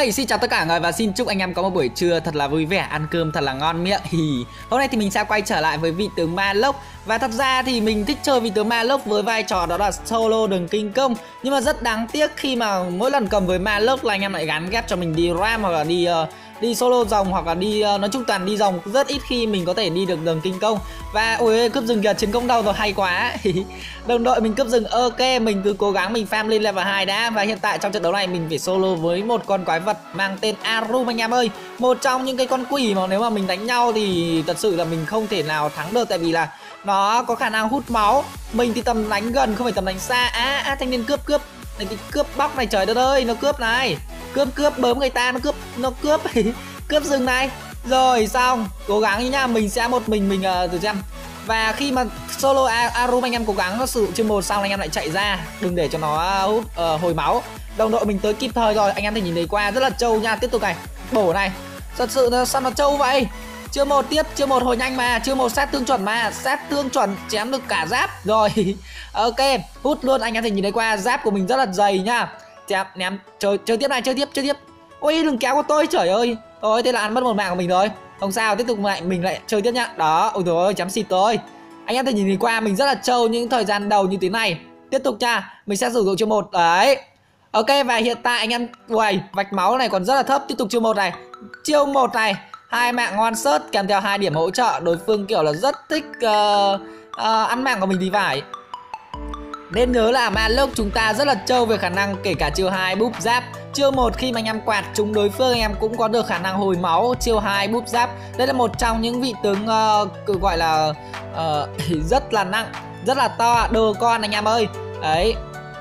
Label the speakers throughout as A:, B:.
A: Xin chào tất cả mọi người và xin chúc anh em có một buổi trưa thật là vui vẻ, ăn cơm thật là ngon miệng. Hôm nay thì mình sẽ quay trở lại với vị tướng Ma Lốc. Và thật ra thì mình thích chơi vị tướng Ma Lốc với vai trò đó là solo đường kinh công. Nhưng mà rất đáng tiếc khi mà mỗi lần cầm với Ma Lốc là anh em lại gắn ghép cho mình đi ram hoặc là đi solo rồng hoặc là đi nói chung toàn đi rồng, rất ít khi mình có thể đi được đường kinh công. Và ôi cướp rừng kìa, chiến công đầu rồi, hay quá. Đồng đội mình cướp rừng, ok, mình cứ cố gắng mình farm lên level 2 đã. Và hiện tại trong trận đấu này mình phải solo với một con quái vật mang tên Arum anh em ơi. Một trong những cái con quỷ mà nếu mà mình đánh nhau thì thật sự là mình không thể nào thắng được, tại vì là nó có khả năng hút máu. Mình thì tầm đánh gần không phải tầm đánh xa. Thanh niên cướp này, cái cướp bóc này, trời đất ơi, nó cướp này, cướp bớm người ta, nó cướp cướp rừng này. Rồi xong, cố gắng nha, mình sẽ một mình thử xem. Và khi mà solo Arum anh em cố gắng nó sử dụng chiêu 1 xong anh em lại chạy ra, đừng để cho nó hút hồi máu. Đồng đội mình tới kịp thời rồi, anh em thể nhìn thấy qua rất là trâu nha. Tiếp tục này, bổ này, thật sự là sao nó trâu vậy. Chiêu 1 tiếp, chiêu 1 hồi nhanh mà, chiêu 1 sát thương chuẩn mà, sát thương chuẩn chém được cả giáp rồi. Ok, hút luôn, anh em thể nhìn thấy qua giáp của mình rất là dày nhá. Chém ném, chơi tiếp này, chơi tiếp. Ôi đừng kéo của tôi, trời ơi. Thôi thế là ăn mất một mạng của mình rồi. Không sao, tiếp tục mình lại chơi tiếp nhá. Đó, ôi trời ơi, chém xịt rồi. Anh em thể nhìn thấy qua mình rất là trâu những thời gian đầu như thế này. Tiếp tục nha, mình sẽ sử dụng chiêu 1 đấy. Ok, và hiện tại anh em uầy, vạch máu này còn rất là thấp. Tiếp tục chiêu 1 này. Chiêu 1 này, 2 mạng ngon sớt kèm theo 2 điểm hỗ trợ. Đối phương kiểu là rất thích ăn mạng của mình thì phải. Nên nhớ là Ma Lốc chúng ta rất là trâu về khả năng kể cả chiêu 2 búp giáp. Chiêu 1 khi mà anh em quạt trúng đối phương anh em cũng có được khả năng hồi máu. Chiêu 2 búp giáp. Đây là một trong những vị tướng gọi là rất là nặng, rất là to, đồ con anh em ơi. Đấy.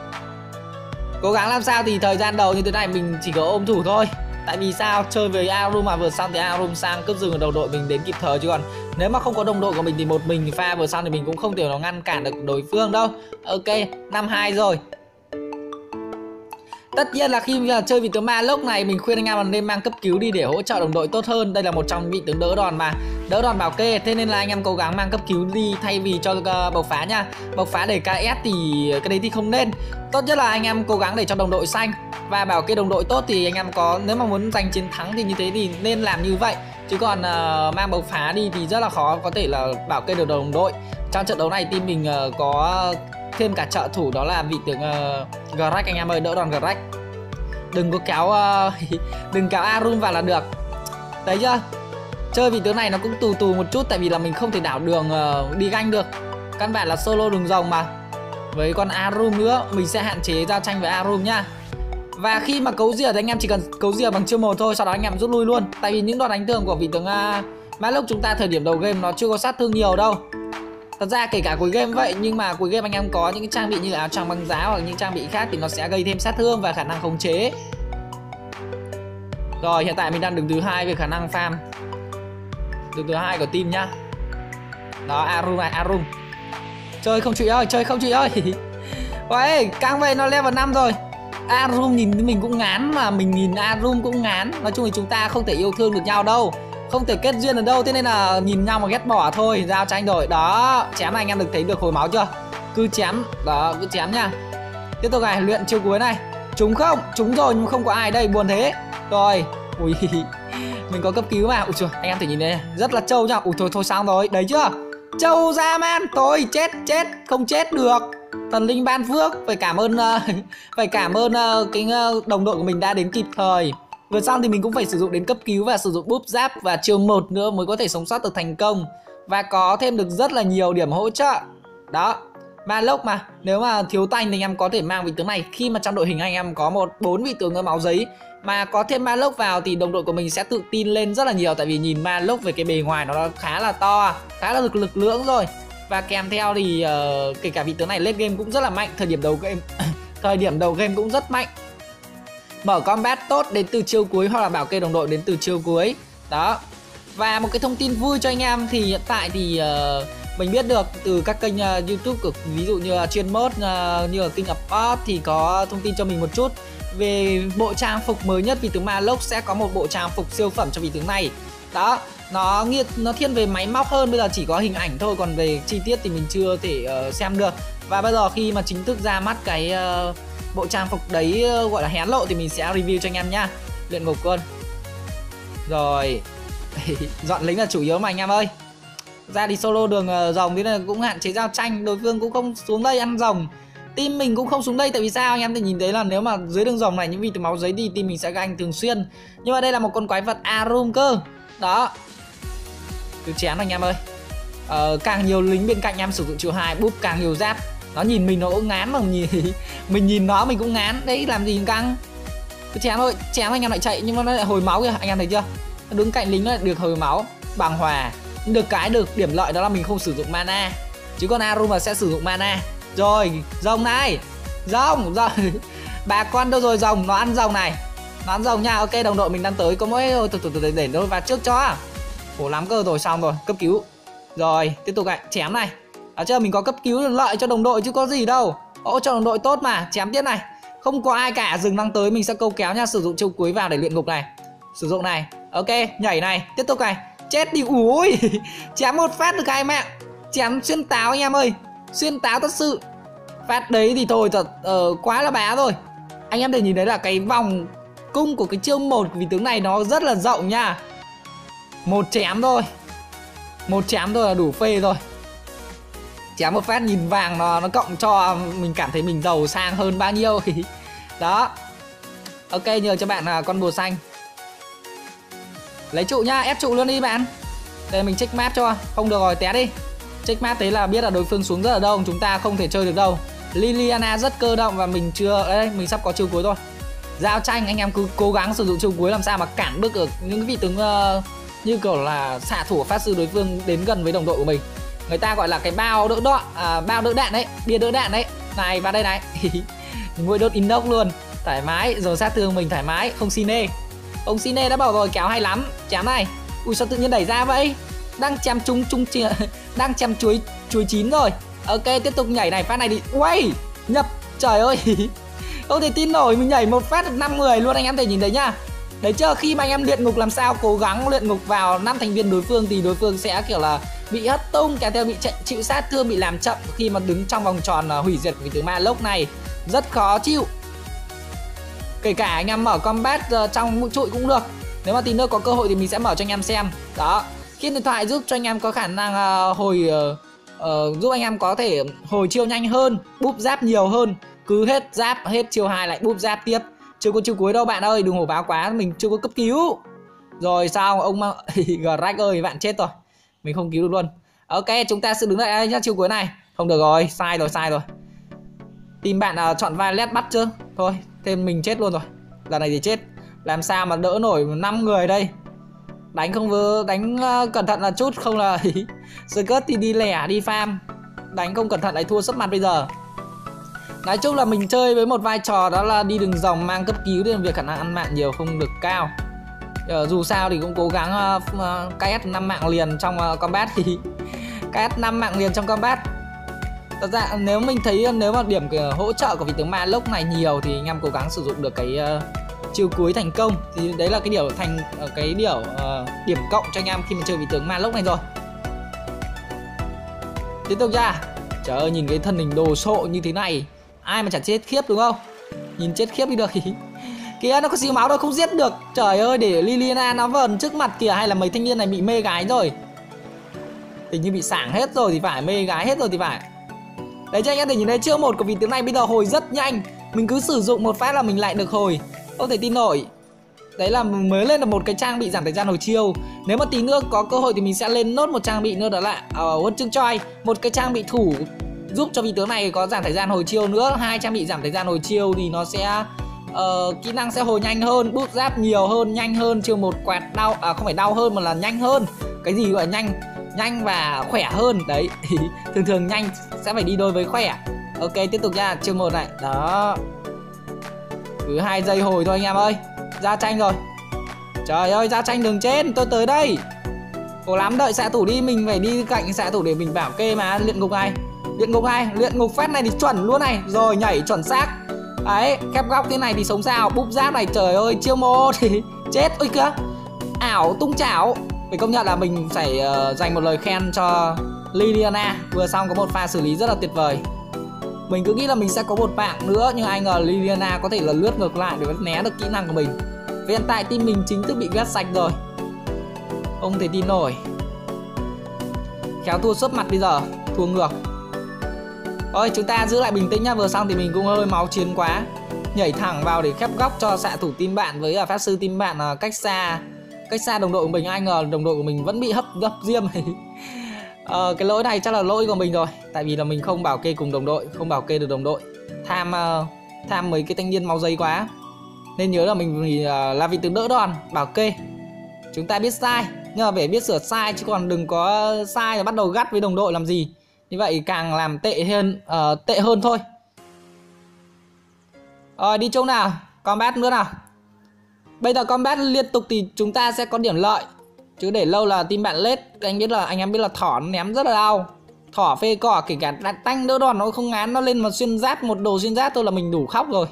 A: Cố gắng làm sao thì thời gian đầu như thế này mình chỉ có ôm thủ thôi. Tại vì sao? Chơi với Arum mà vừa xong thì Arum sang cướp rừng của đồng đội mình đến kịp thời, chứ còn nếu mà không có đồng đội của mình thì một mình pha vừa xong thì mình cũng không thể nào ngăn cản được đối phương đâu. Ok, 5-2 rồi. Tất nhiên là khi chơi vị tướng Ma Lốc này mình khuyên anh em là nên mang cấp cứu đi để hỗ trợ đồng đội tốt hơn. Đây là một trong vị tướng đỡ đòn mà, đỡ đòn bảo kê. Thế nên là anh em cố gắng mang cấp cứu đi thay vì cho bộc phá nha. Bộc phá để KS thì cái đấy thì không nên. Tốt nhất là anh em cố gắng để cho đồng đội xanh và bảo kê đồng đội tốt thì anh em có, nếu mà muốn giành chiến thắng thì như thế thì nên làm như vậy. Chứ còn mang bộc phá đi thì rất là khó có thể là bảo kê được đồng đội. Trong trận đấu này team mình có thêm cả trợ thủ đó là vị tướng Greg anh em ơi, đỡ đòn Greg. Đừng có kéo đừng kéo Arum vào là được. Thấy chưa? Chơi vị tướng này nó cũng tù một chút, tại vì là mình không thể đảo đường đi ganh được. Căn bản là solo đường rồng mà. Với con Arum nữa, mình sẽ hạn chế giao tranh với Arum nhá. Và khi mà cấu rìa thì anh em chỉ cần cấu rìa bằng chiêu 1 thôi, sau đó anh em rút lui luôn. Tại vì những đòn đánh thương của vị tướng Ma Lốc chúng ta thời điểm đầu game nó chưa có sát thương nhiều đâu. Thật ra kể cả cuối game vậy, nhưng mà cuối game anh em có những trang bị như là áo choàng băng giá hoặc những trang bị khác thì nó sẽ gây thêm sát thương và khả năng khống chế. Rồi hiện tại mình đang đứng thứ 2 về khả năng farm, đứng thứ 2 của team nhá. Đó, Arum này, Arum. Chơi không chị ơi, chơi không chị ơi. Ôi, càng về nó level 5 rồi. Arum nhìn mình cũng ngán mà mình nhìn Arum cũng ngán. Nói chung thì chúng ta không thể yêu thương được nhau đâu, không thể kết duyên được đâu, thế nên là nhìn nhau mà ghét bỏ thôi. Giao tranh rồi, đó, chém này anh em được thấy được hồi máu chưa? Cứ chém, đó, cứ chém nha. Tiếp tục này, luyện chiêu cuối này. Trúng không? Trúng rồi nhưng không có ai đây, buồn thế. Rồi, ui, mình có cấp cứu mà. Ui trời, anh em thể nhìn đây, rất là trâu nha. Ui thôi xong rồi, đấy chưa? Trâu ra man, tôi chết, không chết được. Thần linh ban phước, phải cảm ơn cái đồng đội của mình đã đến kịp thời. Vừa xong thì mình cũng phải sử dụng đến cấp cứu và sử dụng búp giáp và chiêu 1 nữa mới có thể sống sót được thành công. Và có thêm được rất là nhiều điểm hỗ trợ. Đó, Ma Lốc mà, nếu mà thiếu tanh thì anh em có thể mang vị tướng này. Khi mà trong đội hình anh em có 4 vị tướng máu giấy mà có thêm Ma Lốc vào thì đồng đội của mình sẽ tự tin lên rất là nhiều. Tại vì nhìn Ma Lốc về cái bề ngoài nó khá là to, khá là lực lưỡng rồi. Và kèm theo thì kể cả vị tướng này late game cũng rất là mạnh. Thời điểm đầu game cũng rất mạnh. Mở combat tốt đến từ chiêu cuối hoặc là bảo kê đồng đội đến từ chiêu cuối. Đó. Và một cái thông tin vui cho anh em thì hiện tại thì mình biết được từ các kênh YouTube của, ví dụ như là chuyên mốt như là King of Ops thì có thông tin cho mình một chút về bộ trang phục mới nhất vị tướng Ma Lốc. Sẽ có một bộ trang phục siêu phẩm cho vị tướng này. Đó, nó thiên về máy móc hơn, bây giờ chỉ có hình ảnh thôi, còn về chi tiết thì mình chưa thể xem được. Và bây giờ khi mà chính thức ra mắt cái bộ trang phục đấy gọi là hé lộ thì mình sẽ review cho anh em nhá. luyện ngục luôn. Rồi dọn lính là chủ yếu mà anh em ơi. Ra đi solo đường rồng thế là cũng hạn chế giao tranh. Đối phương cũng không xuống đây ăn rồng, team mình cũng không xuống đây. Tại vì sao anh em thì nhìn thấy là nếu mà dưới đường rồng này những vị từ máu giấy thì team mình sẽ ganh thường xuyên. Nhưng mà đây là một con quái vật Arum cơ. Đó, cứ chém anh em ơi. Càng nhiều lính bên cạnh em sử dụng chiều 2 búp càng nhiều giáp. Nó nhìn mình nó cũng ngán mà mình nhìn nó mình cũng ngán. Đấy làm gì căng. Cứ chém thôi, chém anh em lại chạy nhưng mà nó lại hồi máu kìa, anh em thấy chưa? Nó đứng cạnh lính nó lại được hồi máu, bằng hòa. Được cái được điểm lợi đó là mình không sử dụng mana. Chứ con Arum là sẽ sử dụng mana. Rồi, rồng này. Rồng, rồi. Bà con đâu rồi rồng, nó ăn rồng này. Nó ăn rồng nha. Ok, đồng đội mình đang tới, có mỗi để đôi vào trước cho. Khổ lắm cơ, rồi xong rồi, cấp cứu. Rồi, tiếp tục lại, chém này. Ở chưa, mình có cấp cứu lợi cho đồng đội chứ có gì đâu. Cho đồng đội tốt mà, chém tiếp này. Không có ai cả, rừng đang tới, mình sẽ câu kéo nha. Sử dụng chiêu cuối vào để luyện ngục này. Sử dụng này, ok, nhảy này, tiếp tục này. Chết đi, ui. Chém một phát được 2 mạng. Chém xuyên táo anh em ơi. Xuyên táo thật sự. Phát đấy thì thôi thật quá là bá rồi. Anh em thể nhìn thấy là cái vòng cung của cái chiêu 1 vị tướng này nó rất là rộng nha. Một chém thôi. Một chém thôi là đủ phê rồi. Chém một phát nhìn vàng nó cộng cho mình cảm thấy mình giàu sang hơn bao nhiêu. Đó. Ok, nhờ cho bạn con bùa xanh. Lấy trụ nhá, ép trụ luôn đi bạn. Đây mình check map cho. Không được rồi, té đi. Check map thế là biết là đối phương xuống rất là đông. Chúng ta không thể chơi được đâu. Liliana rất cơ động và mình chưa. Đây, mình sắp có chiêu cuối thôi. Giao tranh anh em cứ cố gắng sử dụng chiêu cuối làm sao mà cản bước được những cái vị tướng như kiểu là xạ thủ pháp sư đối phương đến gần với đồng đội của mình. Người ta gọi là cái bao đỡ đạn, bao đỡ đạn đấy, bia đỡ đạn đấy. Này vào đây này. Mũi đốt inox luôn, thoải mái. Rồi sát thương mình thoải mái, không Cine. Ông Cine đã bảo rồi, kéo hay lắm. Chém này. Ui sao tự nhiên đẩy ra vậy? Đang chém đang chém chuối chín rồi. Ok, tiếp tục nhảy này, phát này đi. Uầy, nhập. Trời ơi. Không thể tin nổi, mình nhảy một phát được 5 người luôn, anh em thể nhìn thấy nhá. Đấy chưa, khi mà anh em luyện ngục làm sao cố gắng luyện ngục vào 5 thành viên đối phương thì đối phương sẽ kiểu là bị hất tung, kèm theo bị chịu sát thương, bị làm chậm khi mà đứng trong vòng tròn hủy diệt của vị tướng ma lốc này. Rất khó chịu. Kể cả anh em mở combat trong mũi trụi cũng được. Nếu mà tí nữa có cơ hội thì mình sẽ mở cho anh em xem. Đó, khiên điện thoại giúp cho anh em có khả năng giúp anh em có thể hồi chiêu nhanh hơn, búp giáp nhiều hơn. Cứ hết giáp, hết chiêu 2 lại búp giáp tiếp. Chưa có chiêu cuối đâu bạn ơi, đừng hổ báo quá, mình chưa có cấp cứu. Rồi sao ông Greg ơi, bạn chết rồi. Mình không cứu được luôn. Ok, chúng ta sẽ đứng lại đây nhá, chiêu cuối này. Không được rồi, sai rồi. Team bạn chọn Violet bắt chưa? Thôi, thêm mình chết luôn rồi. Lần này thì chết. Làm sao mà đỡ nổi 5 người đây. Đánh không vừa, đánh cẩn thận là chút, không là Skirt thì đi lẻ, đi farm. Đánh không cẩn thận lại thua sấp mặt bây giờ. Nói chung là mình chơi với một vai trò đó là đi đường rồng mang cấp cứu, nên việc khả năng ăn mạng nhiều không được cao. Dù sao thì cũng cố gắng KS 5 mạng liền trong combat thì KS 5 mạng liền trong combat. Thật ra nếu mình thấy nếu mà điểm hỗ trợ của vị tướng ma lốc này nhiều thì anh em cố gắng sử dụng được cái chiêu cuối thành công, thì đấy là cái điểm cộng cho anh em khi mà chơi vị tướng ma lốc này rồi. Tiếp tục nha. Trời ơi, nhìn cái thân hình đồ sộ như thế này ai mà chẳng chết khiếp đúng không? Nhìn chết khiếp đi được. Kìa, nó có xíu máu đâu, không giết được. Trời ơi, để Liliana nó vờn trước mặt kìa. Hay là mấy thanh niên này bị mê gái rồi? Hình như bị sảng hết rồi thì phải, mê gái hết rồi thì phải. Đấy cho anh em thể nhìn thấy chiêu 1 của vị tướng này bây giờ hồi rất nhanh. Mình cứ sử dụng một phát là mình lại được hồi. Không thể tin nổi. Đấy là mới lên được một cái trang bị giảm thời gian hồi chiêu. Nếu mà tí nữa có cơ hội thì mình sẽ lên nốt một trang bị nữa, đó là huân chương choi, một cái trang bị thủ giúp cho vị tướng này có giảm thời gian hồi chiêu nữa. 2 trang bị giảm thời gian hồi chiêu thì nó sẽ kỹ năng sẽ hồi nhanh hơn, bút giáp nhiều hơn, nhanh hơn. Chiêu 1 quạt đau, không phải đau hơn mà là nhanh hơn. Cái gì gọi là nhanh và khỏe hơn. Đấy, thường nhanh sẽ phải đi đôi với khỏe. Ok, tiếp tục nha, chiêu 1 này. Đó. Cứ 2 giây hồi thôi anh em ơi. Ra tranh rồi. Trời ơi, ra tranh đường trên, tôi tới đây. Cố lắm, đợi xạ thủ đi, mình phải đi cạnh xạ thủ để mình bảo kê mà. Luyện ngục này, luyện ngục phát này thì chuẩn luôn này. Rồi nhảy chuẩn xác. Đấy, khép góc thế này thì sống sao. Búp giáp này, trời ơi, chiêu 1 thì chết. Ôi kìa, ảo tung chảo. Phải công nhận là mình phải dành một lời khen cho Liliana. Vừa xong có một pha xử lý rất là tuyệt vời. Mình cứ nghĩ là mình sẽ có một mạng nữa, nhưng ai ngờ Liliana có thể là lướt ngược lại để né được kỹ năng của mình. Hiện tại team mình chính thức bị gắt sạch rồi. Không thể tin nổi. Khéo thua sấp mặt bây giờ, thua ngược. Thôi chúng ta giữ lại bình tĩnh nhá. Vừa xong thì mình cũng hơi máu chiến quá, nhảy thẳng vào để khép góc cho xạ thủ team bạn với pháp sư team bạn cách xa đồng đội của mình. Ai ngờ đồng đội của mình vẫn bị hấp diêm. Cái lỗi này chắc là lỗi của mình rồi, tại vì là mình không bảo kê cùng đồng đội, không bảo kê được đồng đội. Tham mấy cái thanh niên máu giấy quá, nên nhớ là mình là vị tướng đỡ đòn bảo kê. Chúng ta biết sai nhưng mà phải biết sửa sai, chứ còn đừng có sai rồi bắt đầu gắt với đồng đội làm gì. Như vậy càng làm tệ hơn thôi. Rồi đi chung nào, combat nữa nào. Bây giờ combat liên tục thì chúng ta sẽ có điểm lợi, chứ để lâu là team bạn lết. Anh em biết là thỏ nó ném rất là đau. Thỏ phê cỏ kể cả tanh đỡ đòn nó không ngán, nó lên mà xuyên giáp, một đồ xuyên giáp thôi là mình đủ khóc rồi.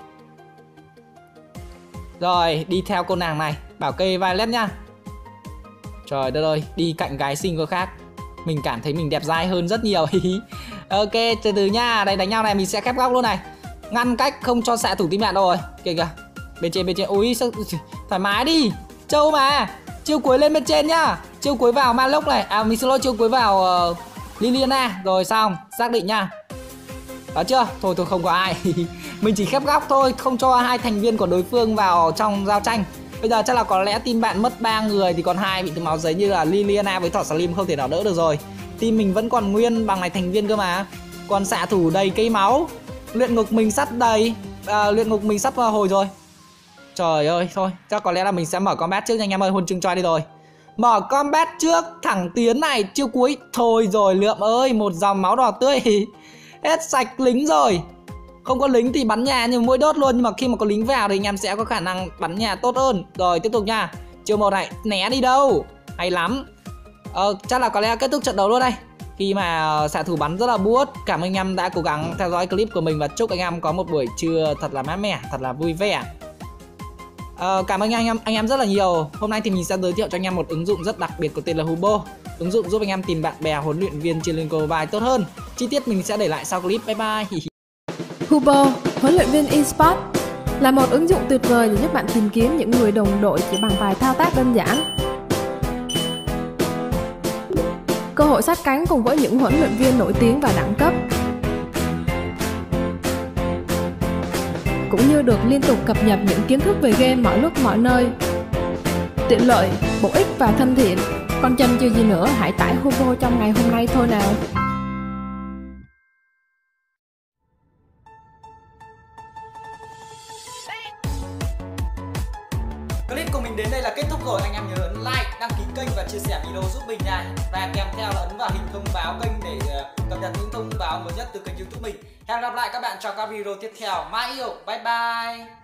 A: Rồi đi theo cô nàng này, bảo kê Violet nhá. Trời đất ơi, đi cạnh gái xinh có khác, mình cảm thấy mình đẹp dai hơn rất nhiều. Ok, từ từ nha. Đây đánh nhau này mình sẽ khép góc luôn này, ngăn cách không cho xạ thủ team bạn đâu rồi. Kìa kìa, bên trên. Ui sao thoải mái đi, trâu mà. Chiêu cuối lên bên trên nhá, chiêu cuối vào Malok này, mình xin lỗi, chiêu cuối vào Liliana. Rồi xong, xác định nha. Đó chưa? Thôi không có ai. Mình chỉ khép góc thôi, không cho hai thành viên của đối phương vào trong giao tranh. Bây giờ chắc là có lẽ team bạn mất 3 người thì còn 2 bị máu giấy như là Liliana với Thỏ Slim không thể nào đỡ được rồi. Team mình vẫn còn nguyên bằng này thành viên cơ mà. Còn xạ thủ đầy cây máu, luyện ngục mình sắp đầy, luyện ngục mình sắp hồi rồi. Trời ơi, thôi chắc có lẽ là mình sẽ mở combat trước nha anh em ơi, huân chương cho đi rồi. Mở combat trước, thẳng tiến này, chiêu cuối. Thôi rồi Lượm ơi, một dòng máu đỏ tươi. Hết sạch lính rồi. Không có lính thì bắn nhà như mũi đốt luôn, nhưng mà khi mà có lính vào thì anh em sẽ có khả năng bắn nhà tốt hơn. Rồi tiếp tục nha. Chiêu 1 này, né đi đâu. Hay lắm. Chắc là có lẽ kết thúc trận đấu luôn đây, khi mà xạ thủ bắn rất là buốt. Cảm ơn anh em đã cố gắng theo dõi clip của mình và chúc anh em có một buổi trưa thật là mát mẻ, thật là vui vẻ. Cảm ơn anh em rất là nhiều. Hôm nay thì mình sẽ giới thiệu cho anh em một ứng dụng rất đặc biệt có tên là Hubo. Ứng dụng giúp anh em tìm bạn bè huấn luyện viên trên Lingo Mobile tốt hơn. Chi tiết mình sẽ để lại sau clip. Bye bye.
B: Hubo, huấn luyện viên eSports, là một ứng dụng tuyệt vời để giúp bạn tìm kiếm những người đồng đội chỉ bằng vài thao tác đơn giản. Cơ hội sát cánh cùng với những huấn luyện viên nổi tiếng và đẳng cấp, cũng như được liên tục cập nhật những kiến thức về game mọi lúc mọi nơi. Tiện lợi, bổ ích và thân thiện. Còn chần chừ gì nữa, hãy tải Hubo trong ngày hôm nay thôi nào.
A: Clip của mình đến đây là kết thúc rồi. Anh em nhớ ấn like, đăng ký kênh và chia sẻ video giúp mình nha. Và kèm theo là ấn vào hình thông báo kênh để cập nhật những thông báo mới nhất từ kênh YouTube mình. Hẹn gặp lại các bạn trong các video tiếp theo. Mai yêu, bye bye.